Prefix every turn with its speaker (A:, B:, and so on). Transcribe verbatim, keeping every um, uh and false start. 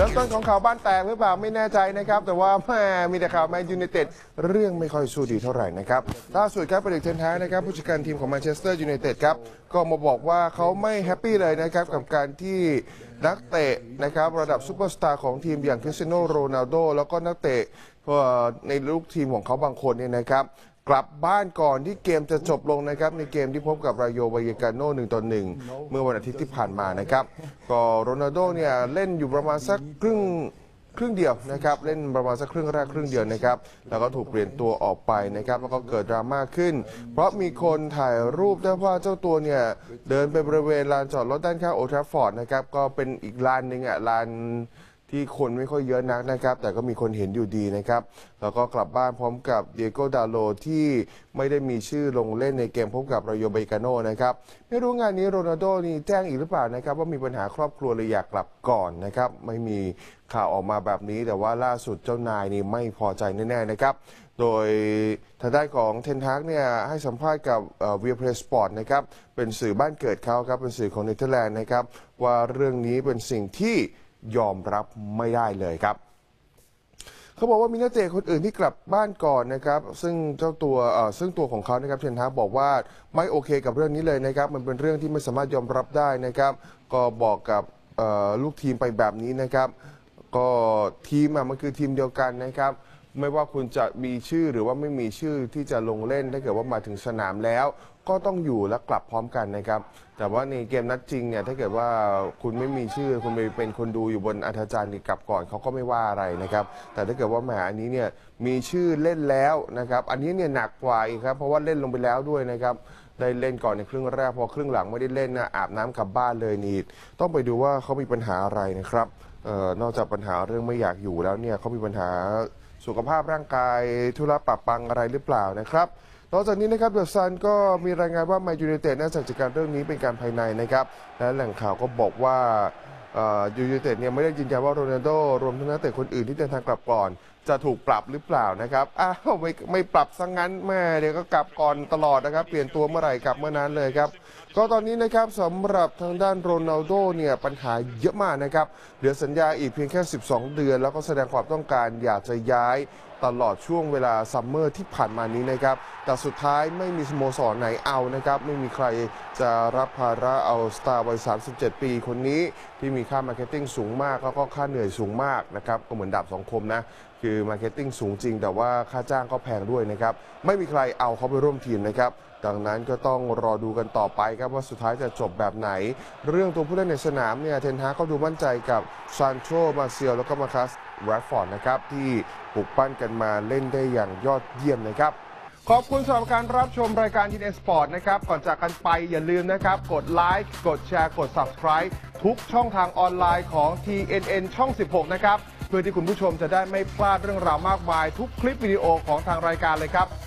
A: ริ่มต้นของข่าวบ้านแตกหรือเปล่าไม่แน่ใจนะครับแต่ว่าแม่มีแต่ข่าวแมนยูไนเต็ดเรื่องไม่ค่อยสู้ดีเท่าไหร่นะครับล่าสุดครับประเด็นเทนฮากนะครับผู้จัดการทีมของแมนเชสเตอร์ยูไนเต็ดครับก็มาบอกว่าเขาไม่แฮปปี้เลยนะครับกับการที่นักเตะนะครับระดับซูเปอร์สตาร์ของทีมอย่างคริสเตียโนโรนัลโดแล้วก็นักเตะในลูกทีมของเขาบางคนเนี่ยนะครับกลับบ้านก่อนที่เกมจะจบลงนะครับในเกมที่พบกับรายโยวายกาโน่หนึ่งต่อหนึ่งเมื่อวันอาทิตย์ที่ผ่านมานะครับก็โรนัลโดเนี่ยเล่นอยู่ประมาณสักครึ่งครึ่งเดียวนะครับเล่นประมาณสักครึ่งแรกครึ่งเดียวนะครับแล้วก็ถูกเปลี่ยนตัวออกไปนะครับแล้วก็เกิดดราม่าขึ้นเพราะมีคนถ่ายรูปได้ว่าเจ้าตัวเนี่ยเดินไปบริเวณลานจอดรถด้านข้างโอลด์แทราฟฟอร์ดนะครับก็เป็นอีกลานหนึ่งอ่ะลานที่คนไม่ค่อยเยอะนักนะครับแต่ก็มีคนเห็นอยู่ดีนะครับแล้วก็กลับบ้านพร้อมกับเดียโกดาโลที่ไม่ได้มีชื่อลงเล่นในเกมพบกับรายโยเบกาโนนะครับไม่รู้งานนี้โรนัลโดนี่แจ้งอีกหรือเปล่านะครับว่ามีปัญหาครอบครัวเลยอยากกลับก่อนนะครับไม่มีข่าวออกมาแบบนี้แต่ว่าล่าสุดเจ้านายนี่ไม่พอใจแน่ๆนะครับโดยทางด้านของเทนฮากเนี่ยให้สัมภาษณ์กับวีเพลสปอร์ตนะครับเป็นสื่อบ้านเกิดเขาครับเป็นสื่อของเนเธอร์แลนด์นะครับว่าเรื่องนี้เป็นสิ่งที่ยอมรับไม่ได้เลยครับเขาบอกว่ามีนักเตะคนอื่นที่กลับบ้านก่อนนะครับซึ่งเจ้าตัวซึ่งตัวของเขานะครับเทนฮากบอกว่าไม่โอเคกับเรื่องนี้เลยนะครับมันเป็นเรื่องที่ไม่สามารถยอมรับได้นะครับก็บอกกับลูกทีมไปแบบนี้นะครับก็ทีมมันคือทีมเดียวกันนะครับไม่ว่าคุณจะมีชื่อหรือว่าไม่มีชื่อที่จะลงเล่นถ้าเกิดว่ามาถึงสนามแล้วก็ต้องอยู่และกลับพร้อมกันนะครับแต่ว่าในเกมนัดจริงเนี่ยถ้าเกิดว่าคุณไม่มีชื่อคุณไปเป็นคนดูอยู่บนอัธจันทร์กลับก่อนเขาก็ไม่ว่าอะไรนะครับแต่ถ้าเกิดว่าแหมอันนี้เนี่ยมีชื่อเล่นแล้วนะครับอันนี้เนี่ยหนักกว่าอีกครับเพราะว่าเล่นลงไปแล้วด้วยนะครับได้เล่นก่อนในครึ่งแรกพอครึ่งหลังไม่ได้เล่นนะอาบน้ำกลับบ้านเลยนี่ต้องไปดูว่าเขามีปัญหาอะไรนะครับเอ่อนอกจากปัญหาเรื่องไม่อยากอยู่แล้วเนี่ยเขามีปัญหาสุขภาพร่างกายธุระปะปังอะไรหรือเปล่านะครับนอกจากนี้นะครับเดอะซันก็มีรายงานว่าแมนยูไนเต็ดน่าจะจัดการเรื่องนี้เป็นการภายในนะครับและแหล่งข่าวก็บอกว่ายูไนเต็ดเนี่ยไม่ได้ยืนยันว่าโรนัลโดรวมทั้งนักเตะคนอื่นที่เดินทางกลับก่อนจะถูกปรับหรือเปล่านะครับอ้าวไม่ไม่ปรับซะ งั้นแม่เดี๋ยวก็กลับก่อนตลอดนะครับเปลี่ยนตัวเมื่อไหร่กลับเมื่อนั้นเลยครับก็ตอนนี้นะครับสำหรับทางด้านโรนัลโดเนี่ยปัญหาเยอะมากนะครับเหลือสัญญาอีกเพียงแค่สิบสองเดือนแล้วก็แสดงความต้องการอยากจะย้ายตลอดช่วงเวลาซัมเมอร์ที่ผ่านมานี้นะครับแต่สุดท้ายไม่มีสโมสรไหนเอานะครับไม่มีใครจะรับภาระเอาสตาร์วัยสามสิบเจ็ดปีคนนี้ที่มีค่ามาร์เก็ตติ้งสูงมากแล้วก็ค่าเหนื่อยสูงมากนะครับก็เหมือนดาบสองคมนะคือมาร์เก็ตติ้งสูงจริงแต่ว่าค่าจ้างก็แพงด้วยนะครับไม่มีใครเอาเขาไปร่วมทีมนะครับดังนั้นก็ต้องรอดูกันต่อไปครับว่าสุดท้ายจะจบแบบไหนเรื่องตัวผู้เล่นในสนามเนี่ยเทนฮากก็ดูมั่นใจกับซานโชมาเซียลแล้วก็มาคัสแรดฟอร์ดนะครับที่ปลุกปั้นกันมาเล่นได้อย่างยอดเยี่ยมนะครับขอบคุณสำหรับการรับชมรายการ ที เอ็น Sport นะครับก่อนจากกันไปอย่าลืมนะครับกดไลค์กดแชร์กด ซับสไครบ์ ทุกช่องทางออนไลน์ของ ที เอ็น เอ็น ช่อง สิบหก นะครับเพื่อที่คุณผู้ชมจะได้ไม่พลาดเรื่องราวมากมายทุกคลิปวิดีโอของทางรายการเลยครับ